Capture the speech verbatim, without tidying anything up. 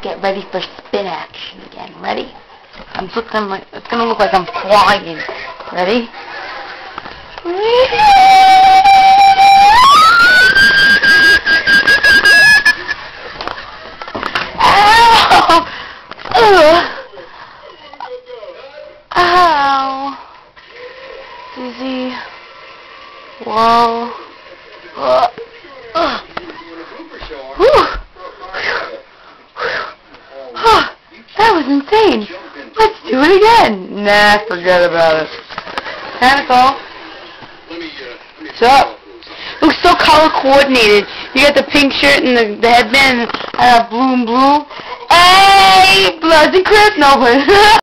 get ready for spin action again. Ready? I'm looking like it's gonna look like I'm flying. Ready? Ow! Ugh. Ow! Dizzy. Whoa. Uh. Uh. Whew. That was insane. Let's do it again. Nah, forget about it. Tentacle. What's up? It was so color coordinated. You got the pink shirt and the, the headband and uh, blue and blue. Hey, Bloods and Crips. No, but